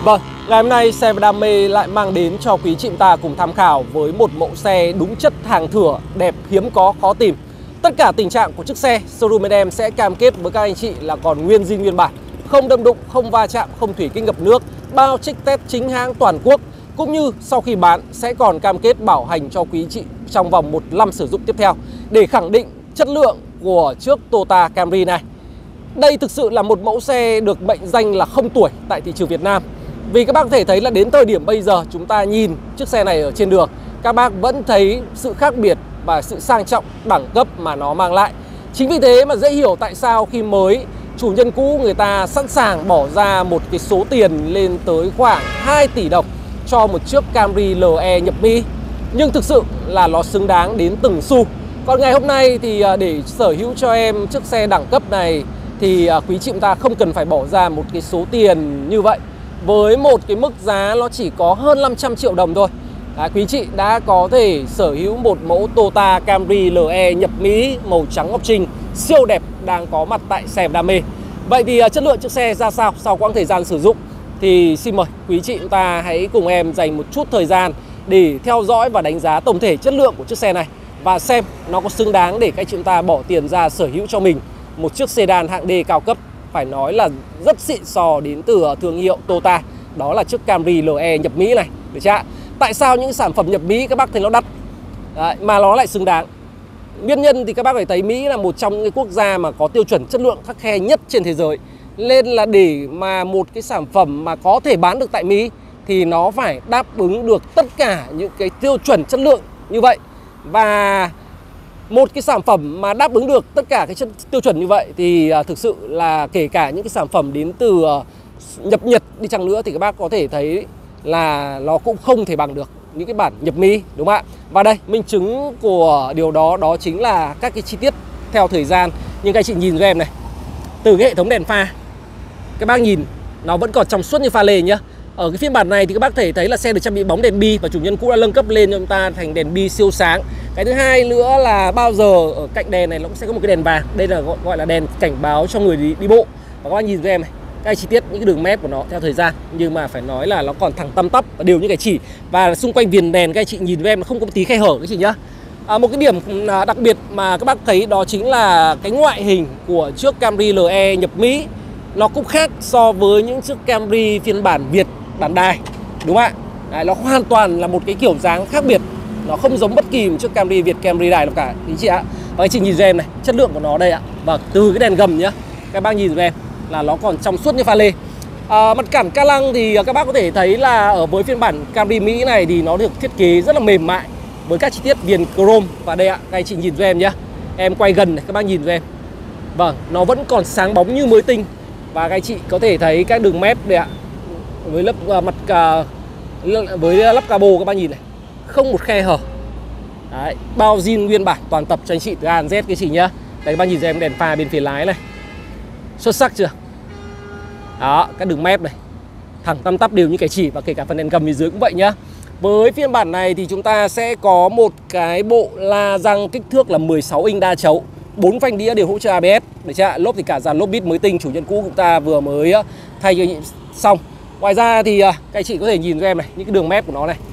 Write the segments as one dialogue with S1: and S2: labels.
S1: Vâng, ngày hôm nay xe đam mê lại mang đến cho quý chị ta cùng tham khảo với một mẫu xe đúng chất hàng thửa, đẹp hiếm có, khó tìm. Tất cả tình trạng của chiếc xe, showroom bên em sẽ cam kết với các anh chị là còn nguyên zin nguyên bản, không đâm đụng, không va chạm, không thủy kích ngập nước, bao trích test chính hãng toàn quốc. Cũng như sau khi bán sẽ còn cam kết bảo hành cho quý chị trong vòng 1 năm sử dụng tiếp theo để khẳng định chất lượng của chiếc Toyota Camry này. Đây thực sự là một mẫu xe được mệnh danh là không tuổi tại thị trường Việt Nam. Vì các bác có thể thấy là đến thời điểm bây giờ chúng ta nhìn chiếc xe này ở trên đường, các bác vẫn thấy sự khác biệt và sự sang trọng, đẳng cấp mà nó mang lại. Chính vì thế mà dễ hiểu tại sao khi mới chủ nhân cũ người ta sẵn sàng bỏ ra một cái số tiền lên tới khoảng 2 tỷ đồng cho một chiếc Camry LE nhập Mỹ. Nhưng thực sự là nó xứng đáng đến từng xu. Còn ngày hôm nay thì để sở hữu cho em chiếc xe đẳng cấp này thì quý chị chúng ta không cần phải bỏ ra một cái số tiền như vậy. Với một cái mức giá nó chỉ có hơn 500 triệu đồng thôi, quý chị đã có thể sở hữu một mẫu Toyota Camry LE nhập Mỹ màu trắng ngọc trinh siêu đẹp đang có mặt tại xe đam mê. Vậy thì chất lượng chiếc xe ra sao sau quãng thời gian sử dụng thì xin mời quý chị chúng ta hãy cùng em dành một chút thời gian để theo dõi và đánh giá tổng thể chất lượng của chiếc xe này và xem nó có xứng đáng để các chúng ta bỏ tiền ra sở hữu cho mình một chiếc sedan hạng D cao cấp, phải nói là rất xịn sò đến từ thương hiệu Toyota. Đó là chiếc Camry LE nhập Mỹ này, được chưa? Tại sao những sản phẩm nhập Mỹ các bác thấy nó đắt mà nó lại xứng đáng? Nguyên nhân thì các bác phải thấy Mỹ là một trong những quốc gia mà có tiêu chuẩn chất lượng khắt khe nhất trên thế giới. Nên là để mà một cái sản phẩm mà có thể bán được tại Mỹ thì nó phải đáp ứng được tất cả những cái tiêu chuẩn chất lượng như vậy. Và một cái sản phẩm mà đáp ứng được tất cả cái tiêu chuẩn như vậy thì thực sự là kể cả những cái sản phẩm đến từ nhập Nhật đi chăng nữa thì các bác có thể thấy là nó cũng không thể bằng được những cái bản nhập Mỹ, đúng không ạ? Và đây, minh chứng của điều đó đó chính là các cái chi tiết theo thời gian. Nhưng các anh chị nhìn cho em này, từ cái hệ thống đèn pha, các bác nhìn nó vẫn còn trong suốt như pha lê nhá. Ở cái phiên bản này thì các bác thể thấy là xe được trang bị bóng đèn bi và chủ nhân cũ đã nâng cấp lên cho chúng ta thành đèn bi siêu sáng. Cái thứ hai nữa là bao giờ ở cạnh đèn này nó cũng sẽ có một cái đèn vàng. Đây là gọi là đèn cảnh báo cho người đi bộ. Và các bác nhìn cho em này, các chi tiết những cái đường mép của nó theo thời gian, nhưng mà phải nói là nó còn thẳng tăm tắp và đều như cái chỉ. Và xung quanh viền đèn các anh chị nhìn với em nó không có một tí khe hở các chị nhá. Một cái điểm đặc biệt mà các bác thấy đó chính là cái ngoại hình của chiếc Camry LE nhập Mỹ. Nó cũng khác so với những chiếc Camry phiên bản Việt bản đài, đúng không ạ? Đấy, nó hoàn toàn là một cái kiểu dáng khác biệt. Nó không giống bất kỳ một chiếc Camry Việt, Camry đài nào cả, anh chị ạ. Và anh chị nhìn cho em này, chất lượng của nó đây ạ. Và từ cái đèn gầm nhá, các bác nhìn cho em là nó còn trong suốt như pha lê. Mặt cản ca lăng thì các bác có thể thấy là ở với phiên bản Camry Mỹ này thì nó được thiết kế rất là mềm mại với các chi tiết viền chrome. Và đây ạ, các anh chị nhìn cho em nhá, em quay gần này, các bác nhìn cho em. Vâng, nó vẫn còn sáng bóng như mới tinh. Và các anh chị có thể thấy các đường mép đây ạ, với lớp với lắp cabo các bác nhìn này, không một khe hở. Đấy, bao zin nguyên bản toàn tập cho anh chị từ A đến Z cái chị nhá. Đấy, các bác nhìn cho em đèn pha bên phía lái này, xuất sắc chưa? Đó, các đường mép này thẳng tăm tắp đều như cái chỉ, và kể cả phần đèn gầm phía dưới cũng vậy nhá. Với phiên bản này thì chúng ta sẽ có một cái bộ la răng kích thước là 16 inch đa chấu, 4 phanh đĩa đều hỗ trợ ABS, được chưa? Lốp thì cả dàn lốp bit mới tinh, chủ nhân cũ chúng ta vừa mới thay xong. Ngoài ra thì các anh chị có thể nhìn cho em này, những cái đường mép của nó này.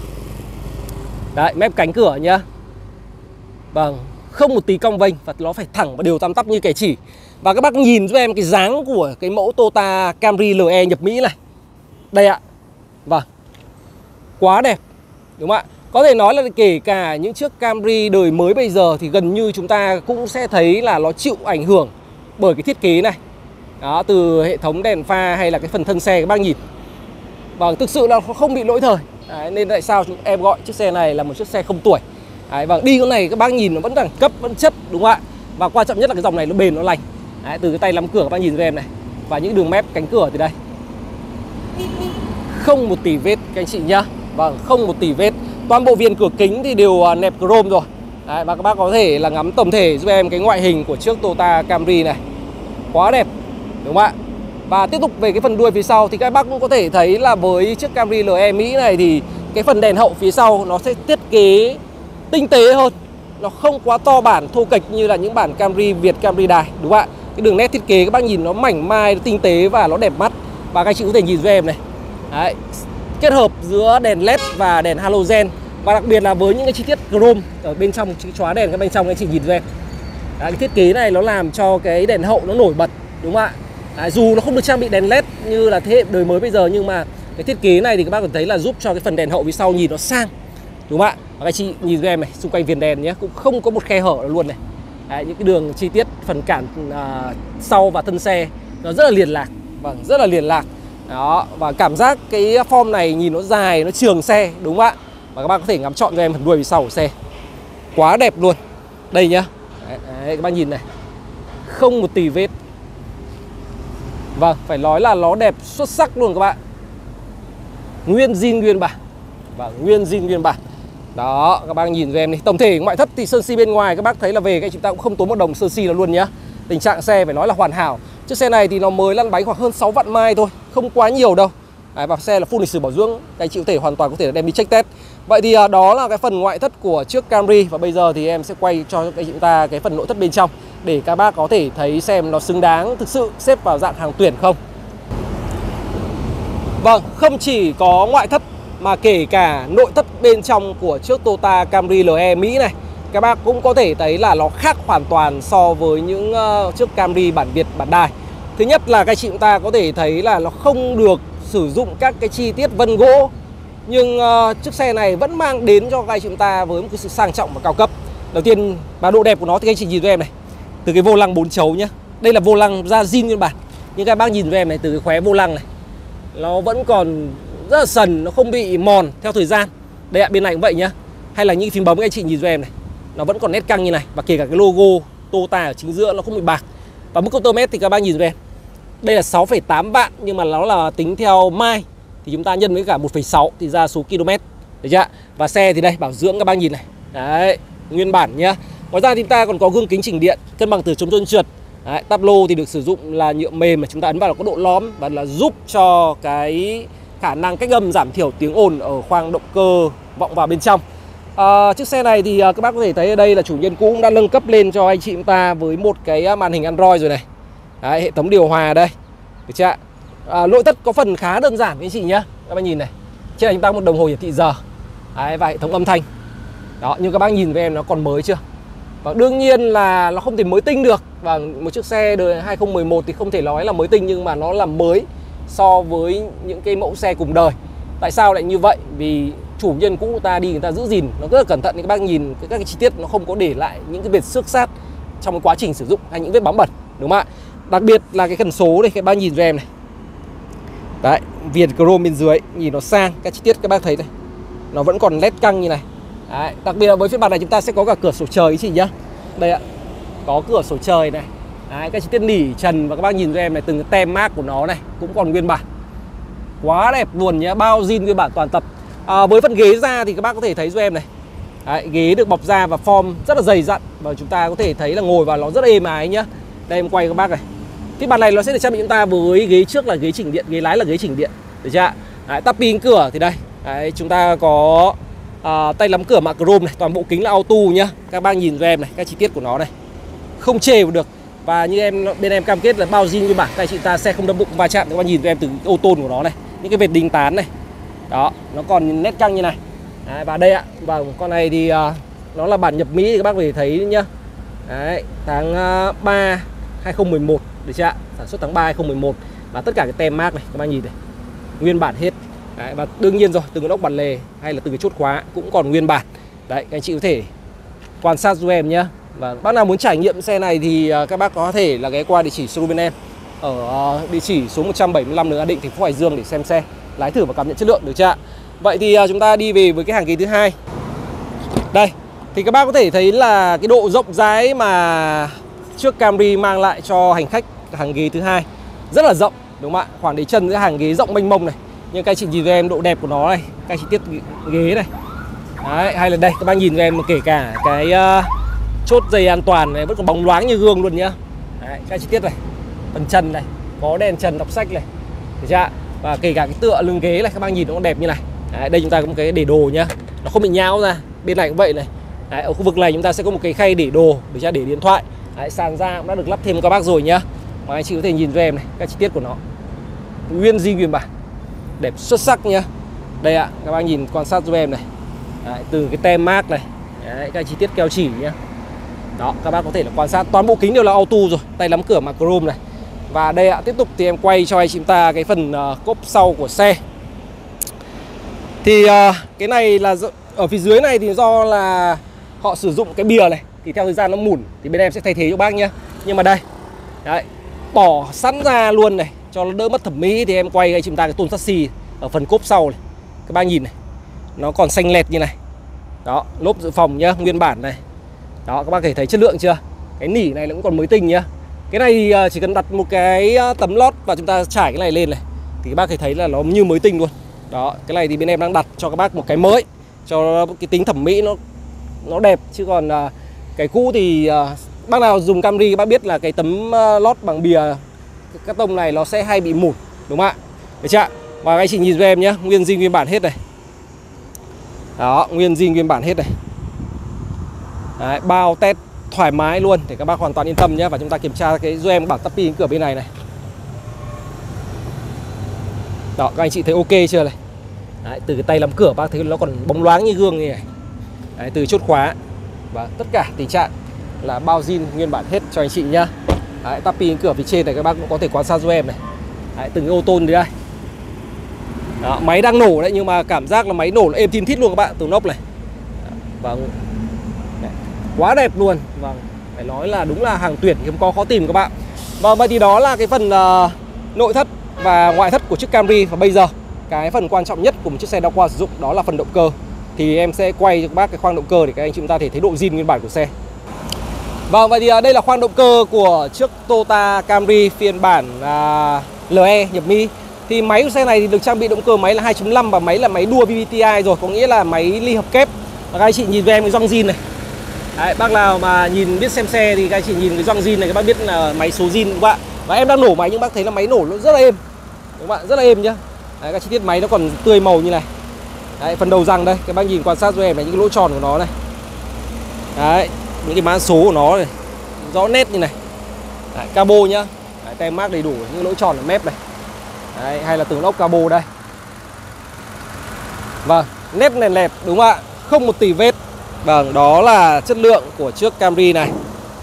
S1: Đấy, mép cánh cửa nhá. Vâng, không một tí cong vênh và nó phải thẳng và đều tăm tắp như kẻ chỉ. Và các bác nhìn cho em cái dáng của cái mẫu Toyota Camry LE nhập Mỹ này. Đây ạ. Vâng, quá đẹp, đúng không ạ? Có thể nói là kể cả những chiếc Camry đời mới bây giờ thì gần như chúng ta cũng sẽ thấy là nó chịu ảnh hưởng bởi cái thiết kế này. Đó, từ hệ thống đèn pha hay là cái phần thân xe các bác nhìn. Vâng, thực sự là không bị lỗi thời. Đấy, nên tại sao em gọi chiếc xe này là một chiếc xe không tuổi. Đấy, vâng, đi con này các bác nhìn nó vẫn đẳng cấp, vẫn chất, đúng không ạ? Và quan trọng nhất là cái dòng này nó bền, nó lành. Đấy, từ cái tay nắm cửa các bác nhìn cho em này. Và những đường mép cánh cửa thì đây, không một tỉ vết các anh chị nhá. Vâng, không một tỉ vết. Toàn bộ viền cửa kính thì đều nẹp chrome rồi. Đấy, và các bác có thể là ngắm tổng thể giúp em cái ngoại hình của chiếc Toyota Camry này. Quá đẹp, đúng không ạ? Và tiếp tục về cái phần đuôi phía sau thì các bác cũng có thể thấy là với chiếc Camry LE Mỹ này thì cái phần đèn hậu phía sau nó sẽ thiết kế tinh tế hơn. Nó không quá to bản thô kệch như là những bản Camry Việt, Camry đài, đúng không ạ? Cái đường nét thiết kế các bác nhìn nó mảnh mai, nó tinh tế và nó đẹp mắt. Và các anh chị có thể nhìn cho em này. Đấy, kết hợp giữa đèn LED và đèn halogen, và đặc biệt là với những cái chi tiết chrome ở bên trong cái chóa đèn, cái bên trong anh chị nhìn cho em. Đấy, cái thiết kế này nó làm cho cái đèn hậu nó nổi bật, đúng không ạ? Đấy, dù nó không được trang bị đèn LED như là thế hệ đời mới bây giờ, nhưng mà cái thiết kế này thì các bác có thấy là giúp cho cái phần đèn hậu phía sau nhìn nó sang, đúng không ạ? Và các chị nhìn cho em này, xung quanh viền đèn nhé, cũng không có một khe hở luôn này. Đấy, những cái đường chi tiết phần cản sau và thân xe nó rất là liền lạc, vâng, rất là liền lạc. Đó, và cảm giác cái form này nhìn nó dài, nó trường xe, đúng không ạ? Và các bác có thể ngắm trọn cho em phần đuôi phía sau của xe, quá đẹp luôn. Đây nhá, đấy, các bác nhìn này, không một tì vết. Vâng, phải nói là nó đẹp xuất sắc luôn các bạn. Nguyên zin nguyên bản. Và nguyên zin nguyên bản. Đó, các bác nhìn cho em đi. Tổng thể ngoại thất thì sơn si bên ngoài các bác thấy là về cái chúng ta cũng không tốn một đồng sơn si nào luôn nhá. Tình trạng xe phải nói là hoàn hảo. Chiếc xe này thì nó mới lăn bánh khoảng hơn 6 vạn mai thôi, không quá nhiều đâu. Đấy, và xe là full lịch sử bảo dưỡng, cái chị có thể hoàn toàn có thể đem đi check test. Vậy thì đó là cái phần ngoại thất của chiếc Camry, và bây giờ thì em sẽ quay cho chúng ta cái phần nội thất bên trong để các bác có thể thấy xem nó xứng đáng thực sự xếp vào dạng hàng tuyển không. Vâng, không chỉ có ngoại thất mà kể cả nội thất bên trong của chiếc Toyota Camry LE Mỹ này, các bác cũng có thể thấy là nó khác hoàn toàn so với những chiếc Camry bản Việt bản đài. Thứ nhất là các chị chúng ta có thể thấy là nó không được sử dụng các cái chi tiết vân gỗ, nhưng chiếc xe này vẫn mang đến cho các chúng ta với một cái sự sang trọng và cao cấp. Đầu tiên và độ đẹp của nó thì các anh chị nhìn cho em này, từ cái vô lăng 4 chấu nhá. Đây là vô lăng da zin nguyên bản, nhưng các bác nhìn cho em này, từ cái khóe vô lăng này nó vẫn còn rất là sần, nó không bị mòn theo thời gian. Đây ạ, bên này cũng vậy nhá. Hay là những phím bấm các anh chị nhìn cho em này, nó vẫn còn nét căng như này, và kể cả cái logo Toyota ở chính giữa nó không bị bạc. Và mức công tơ mét thì các bác nhìn cho em, đây là 6,8 vạn, nhưng mà nó là tính theo mai thì chúng ta nhân với cả 1,6 thì ra số km, được chưa? Và xe thì đây, bảo dưỡng các bác nhìn này. Đấy, nguyên bản nhá. Ngoài ra thì chúng ta còn có gương kính chỉnh điện, cân bằng từ chống trơn trượt. Đấy, táp lô thì được sử dụng là nhựa mềm mà chúng ta ấn vào là có độ lõm, và là giúp cho cái khả năng cách âm, giảm thiểu tiếng ồn ở khoang động cơ vọng vào bên trong. Chiếc xe này thì các bác có thể thấy ở đây là chủ nhân cũ cũng đã nâng cấp lên cho anh chị chúng ta với một cái màn hình Android rồi này. Đấy, hệ thống điều hòa đây, được chưa? Nội thất có phần khá đơn giản với anh chị nhá. Các bác nhìn này, trên này chúng ta có một đồng hồ hiển thị giờ. Đấy, và hệ thống âm thanh. Đó, nhưng các bác nhìn với em nó còn mới chưa? Và đương nhiên là nó không thể mới tinh được. Và một chiếc xe đời 2011 thì không thể nói là mới tinh, nhưng mà nó là mới so với những cái mẫu xe cùng đời. Tại sao lại như vậy? Vì chủ nhân cũ người ta đi, người ta giữ gìn nó rất là cẩn thận. Các bác nhìn các cái chi tiết nó không có để lại những cái vết xước sát trong cái quá trình sử dụng hay những vết bám bẩn, đúng không ạ? Đặc biệt là cái cần số đây, các bác nhìn cho em này. Đấy, viền chrome bên dưới nhìn nó sang, các chi tiết các bác thấy đây, nó vẫn còn led căng như này. Đấy, đặc biệt là với phiên bản này chúng ta sẽ có cả cửa sổ trời chị nhá. Đây ạ, có cửa sổ trời này. Đấy, các chi tiết nỉ trần và các bác nhìn cho em này, từng cái tem mác của nó này cũng còn nguyên bản, quá đẹp luôn nhá, bao zin nguyên bản toàn tập. Với phần ghế da thì các bác có thể thấy cho em này. Đấy, ghế được bọc da và form rất là dày dặn, và chúng ta có thể thấy là ngồi vào nó rất là êm ái nhá. Đây em quay các bác này. Phiên bản này nó sẽ được trang bị chúng ta với ghế trước là ghế chỉnh điện, ghế lái là ghế chỉnh điện, được chưa? Đấy, tắp pin cửa thì đây. Đấy, chúng ta có tay nắm cửa mạ chrome này, toàn bộ kính là auto nhá. Các bác nhìn cho em này, các chi tiết của nó này, không chê được. Và như bên em cam kết là bao zin nguyên bản, các chị ta xe không đâm đụng va chạm. Các bác nhìn cho em từ ô tôn của nó này, những cái vệt đinh tán này. Đó, nó còn nét căng như này. Đấy, và đây ạ, và con này thì nó là bản nhập Mỹ thì các bác có thể thấy nhá. Đấy, tháng 3 2011, được chưa ạ? Sản xuất tháng 3 2011. Và tất cả cái tem mác này các bác nhìn này, nguyên bản hết. Đấy, và đương nhiên rồi, từng cái ốc bản lề hay là từng cái chốt khóa cũng còn nguyên bản. Đấy, các anh chị có thể quan sát giúp em nhé. Và bác nào muốn trải nghiệm xe này thì các bác có thể là ghé qua địa chỉ showroom bên em ở địa chỉ số 175 đường An Định, thành phố Hải Dương để xem xe, lái thử và cảm nhận chất lượng, được chưa ạ? Vậy thì chúng ta đi về với cái hàng ghế thứ hai. Đây, thì các bác có thể thấy là cái độ rộng rãi mà chiếc Camry mang lại cho hành khách hàng ghế thứ hai rất là rộng, đúng không ạ? Khoảng để chân giữa hàng ghế rộng mênh mông này. Nhưng các anh chị nhìn cho em độ đẹp của nó này, các chi tiết ghế này. Đấy, hay là đây, các bác nhìn cho em kể cả cái chốt dây an toàn này vẫn còn bóng loáng như gương luôn nhá. Đấy, các chi tiết này, phần chân này, có đèn trần đọc sách này, được chưa? Và kể cả cái tựa lưng ghế này, các bác nhìn nó đẹp như này. Đấy, đây chúng ta có một cái để đồ nhá, nó không bị nhão ra. Bên này cũng vậy này. Đấy, ở khu vực này chúng ta sẽ có một cái khay để đồ, được chưa? Để điện thoại. Đấy, sàn da cũng đã được lắp thêm các bác rồi nhá. Mà anh chị có thể nhìn cho em này, các chi tiết của nó nguyên zin nguyên bản. đẹp xuất sắc nhá. Đây ạ, các bác nhìn quan sát giúp em này. Đấy, từ cái tem mác này. Đấy, các chi tiết keo chỉ nhá. Đó, các bác có thể là quan sát toàn bộ kính đều là auto rồi, tay nắm cửa mặt chrome này. Và đây ạ, tiếp tục thì em quay cho anh chị ta cái phần cốp sau của xe. Thì cái này là ở phía dưới này thì do là họ sử dụng cái bìa này, thì theo thời gian nó mủn thì bên em sẽ thay thế cho bác nhá. Nhưng mà đây, đấy, bỏ sẵn ra luôn này cho nó đỡ mất thẩm mỹ thì em quay cho chúng ta cái tôn chassis ở phần cốp sau này. Các bác nhìn này, nó còn xanh lẹt như này. Đó, lốp dự phòng nhá, nguyên bản này. Đó, các bác có thể thấy chất lượng chưa? Cái nỉ này nó cũng còn mới tinh nhá. Cái này chỉ cần đặt một cái tấm lót và chúng ta trải cái này lên này thì các bác có thể thấy là nó như mới tinh luôn. Đó, cái này thì bên em đang đặt cho các bác một cái mới, cho cái tính thẩm mỹ nó đẹp. Chứ còn cái cũ thì bác nào dùng Camry bác biết là cái tấm lót bằng bìa cắt tông này nó sẽ hay bị mủn, đúng không ạ? Được chưa? Và anh chị nhìn cho em nhé, nguyên zin nguyên bản hết này. Đó, nguyên zin nguyên bản hết này. Đấy, bao test thoải mái luôn để các bác hoàn toàn yên tâm nhé. Và chúng ta kiểm tra cái giúp em bảng tắp pin cửa bên này này. Đó, các anh chị thấy ok chưa này? Đấy, từ cái tay nắm cửa bác thấy nó còn bóng loáng như gương như này. Đấy, từ chốt khóa và tất cả tình trạng là bao zin nguyên bản hết cho anh chị nhá. Đấy, tắp pin cửa phía trên này các bác cũng có thể quan sát giúp em này. Đấy, từng cái ô tô đây. Đó, máy đang nổ đấy nhưng mà cảm giác là máy nổ là êm tin thít luôn các bạn, từ nóc này. Vâng. Quá đẹp luôn. Vâng, phải nói là đúng là hàng tuyển hiếm có khó tìm các bạn. Và vậy thì đó là cái phần nội thất và ngoại thất của chiếc Camry. Và bây giờ cái phần quan trọng nhất của một chiếc xe đã qua sử dụng đó là phần động cơ. Thì em sẽ quay cho các bác cái khoang động cơ để các anh chị chúng ta thể thấy độ zin nguyên bản của xe. Vâng, vậy thì đây là khoang động cơ của chiếc Toyota Camry phiên bản LE nhập Mỹ. Thì máy của xe này thì được trang bị động cơ máy là 2.5 và máy là máy đua VVTi rồi, có nghĩa là máy ly hợp kép. Và các anh chị nhìn về em cái gioăng zin này. Đấy, bác nào mà nhìn biết xem xe thì các anh chị nhìn cái gioăng zin này các bác biết là máy số zin các bạn. Và em đang nổ máy nhưng bác thấy là máy nổ nó rất là êm. Các bạn, rất là êm nhá. Đấy, các chi tiết máy nó còn tươi màu như này. Đấy, phần đầu răng đây, các bác nhìn quan sát cho em là những cái lỗ tròn của nó này. Đấy, những cái mã số của nó này rõ nét như này. Đấy, cabo nhá. Đấy, tem mác đầy đủ, những lỗ tròn ở mép này. Đấy, hay là tường ốc cabo đây. Vâng, nét nền lẹp đúng không ạ? Không một tì vết. Vâng, đó là chất lượng của chiếc Camry này.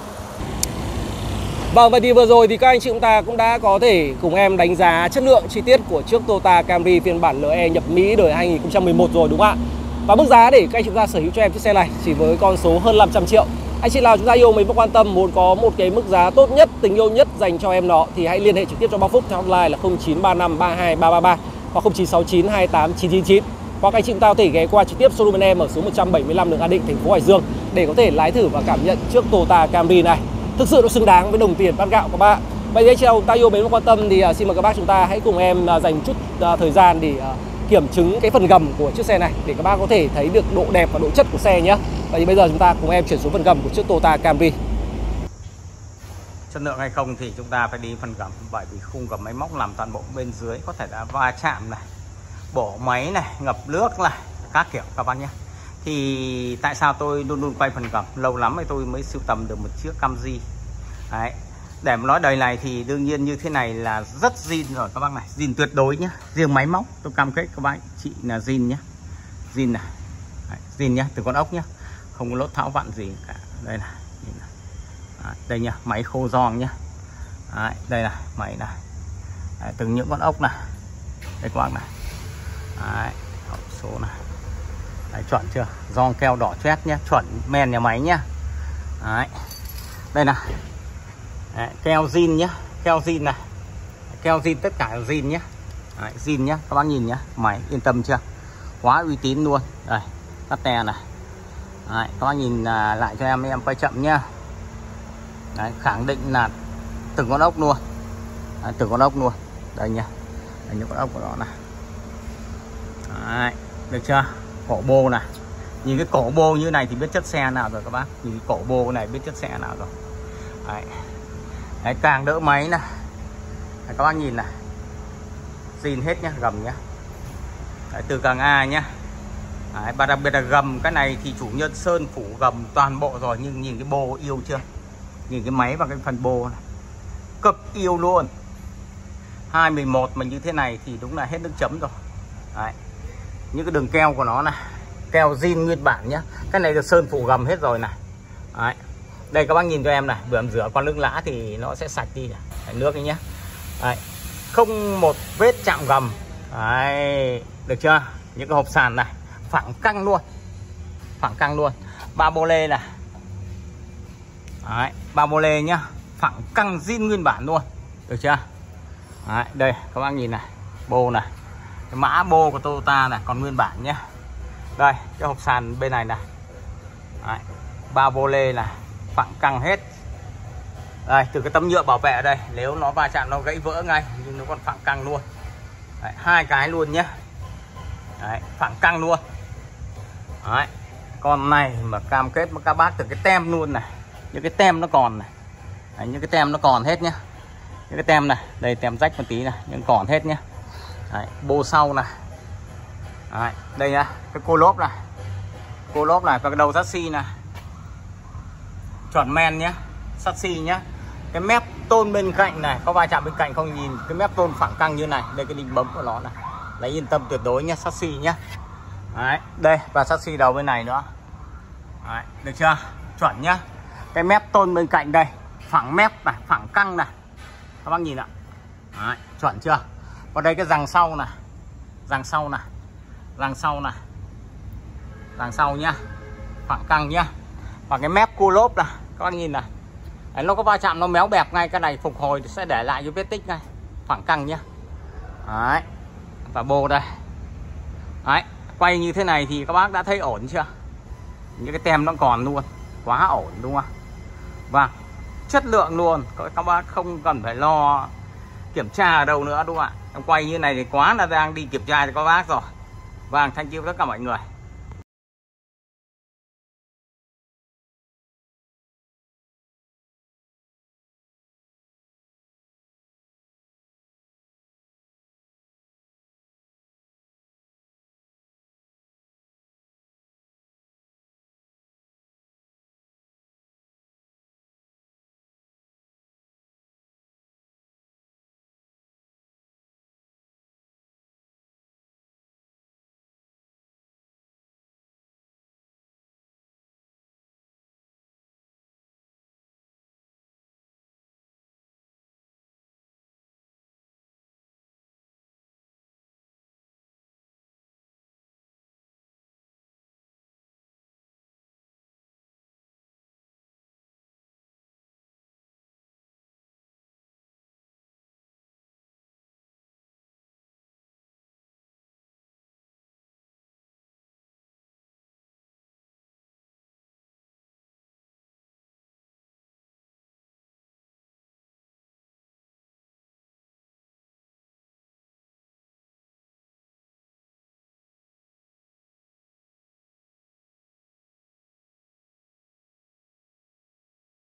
S1: Vâng, vậy thì vừa rồi thì các anh chị chúng ta cũng đã có thể cùng em đánh giá chất lượng chi tiết của chiếc Toyota Camry phiên bản LE nhập Mỹ đời 2011 rồi đúng không ạ? Và mức giá để các anh chị chúng ta sở hữu cho em chiếc xe này chỉ với con số hơn 500 triệu. Anh chị nào chúng ta yêu mến và quan tâm muốn có một cái mức giá tốt nhất, tình yêu nhất dành cho em nó thì hãy liên hệ trực tiếp cho Bác Phúc theo hotline là 0935 32 333 hoặc 0969 28 999. Hoặc anh chị chúng ta có thể ghé qua trực tiếp showroom bên em ở số 175 đường An Định, thành phố Hải Dương để có thể lái thử và cảm nhận chiếc Toyota Camry này. Thực sự nó xứng đáng với đồng tiền bát gạo của bạn. Vậy thì anh chị nào chúng ta yêu mến và quan tâm thì xin mời các bác chúng ta hãy cùng em dành chút thời gian để kiểm chứng cái phần gầm của chiếc xe này để các bác có thể thấy được độ đẹp và độ chất của xe nhé. Vậy thì bây giờ chúng ta cùng em chuyển xuống phần gầm của chiếc Toyota Camry.
S2: Chất lượng hay không thì chúng ta phải đi phần gầm, bởi vì khung gầm máy móc làm toàn bộ bên dưới có thể đã va chạm này, bổ máy này, ngập nước này, các kiểu các bác nhé. Thì tại sao tôi luôn luôn quay phần gầm? Lâu lắm rồi tôi mới sưu tầm được một chiếc Camry. Đấy, để mà nói đời này thì đương nhiên như thế này là rất zin rồi các bác này, zin tuyệt đối nhé. Riêng máy móc tôi cam kết các bác chị là zin nhé, zin này, zin nhé, từ con ốc nhé, không có lốt tháo vặn gì cả. Đây này, đấy, đây nhá, máy khô giòn nhá. Đấy, đây này, máy này, đấy, từng những con ốc này, đây các bác này, đấy, hộp số này. Đấy, chuẩn chưa? Giòn keo đỏ chét nhé, chuẩn men nhà máy nhá. Đấy, đây này. Đấy, keo zin nhá, keo zin này, keo zin tất cả là zin nhá. Đấy, zin nhá, các bác nhìn nhá, máy yên tâm chưa? Quá uy tín luôn. Đây, tắt te này. Đấy, các bác nhìn lại cho em quay chậm nhá. Đấy, khẳng định là từng con ốc luôn. Đấy, từng con ốc luôn. Đây nhá, đây những con ốc của nó này. Đấy, được chưa? Cổ bô này, nhìn cái cổ bô như này thì biết chất xe nào rồi các bác. Nhìn cái cổ bô này biết chất xe nào rồi. Đấy. Đấy, càng đỡ máy này. Đấy, các bác nhìn này, zin hết nhá, gầm nhá. Đấy, từ càng A nhá. Đấy, và đặc biệt là gầm cái này thì chủ nhân sơn phủ gầm toàn bộ rồi, nhưng nhìn cái bô yêu chưa? Nhìn cái máy và cái phần bô này, cực yêu luôn. 211 mà như thế này thì đúng là hết nước chấm rồi. Đấy. Những cái đường keo của nó này, keo zin nguyên bản nhá. Cái này được sơn phủ gầm hết rồi này. Đấy. Đây các bác nhìn cho em này, bữa em rửa con lưng lã thì nó sẽ sạch đi này. Nước ấy nhá. Đấy. Không một vết chạm gầm. Đấy. Được chưa? Những cái hộp sàn này phẳng căng luôn. Phẳng căng luôn. Ba bô lê này. Đấy. Ba bô lê nhá, phẳng căng zin nguyên bản luôn. Được chưa? Đấy. Đây các bác nhìn này, bô này, cái mã bô của Toyota này còn nguyên bản nhá. Đây cái hộp sàn bên này này. Đấy. Ba bô lê này phẳng căng hết. Đây từ cái tấm nhựa bảo vệ ở đây, nếu nó va chạm nó gãy vỡ ngay, nhưng nó còn phẳng căng luôn. Đấy, hai cái luôn nhá. Đấy, phẳng căng luôn. Đấy. Con này mà cam kết với các bác từ cái tem luôn này. Những cái tem nó còn này. Đấy, những cái tem nó còn hết nhá. Những cái tem này, đây tem rách một tí này, nhưng còn hết nhá. Đấy, bô sau này. Đấy, đây nhá, cái cô lốp này. Cô lốp này và cái đầu chassis này. Chuẩn men nhá, chassis nhá. Cái mép tôn bên cạnh này, có va chạm bên cạnh không nhìn cái mép tôn phẳng căng như này, đây cái đinh bấm của nó này. Lấy yên tâm tuyệt đối nhá, chassis nhá. Đấy, đây và chassis đầu bên này nữa. Đấy, được chưa? Chuẩn nhá. Cái mép tôn bên cạnh đây, phẳng mép này, phẳng căng này. Các bác nhìn ạ. Đấy, chuẩn chưa? Còn đây cái răng sau này. Răng sau này. Răng sau này. Răng sau nhá. Phẳng căng nhá. Và cái mép cua lốp này, các bác nhìn này. Đấy, nó có va chạm nó méo bẹp ngay, cái này phục hồi sẽ để lại cái vết tích ngay. Phẳng căng nhá. Đấy. Và bô đây. Đấy, quay như thế này thì các bác đã thấy ổn chưa? Những cái tem nó còn luôn. Quá ổn đúng không? Vâng, chất lượng luôn. Các bác không cần phải lo kiểm tra ở đâu nữa đúng không ạ? Em quay như này thì quá là đang đi kiểm tra cho các bác rồi. Vâng, thank you tất cả mọi người.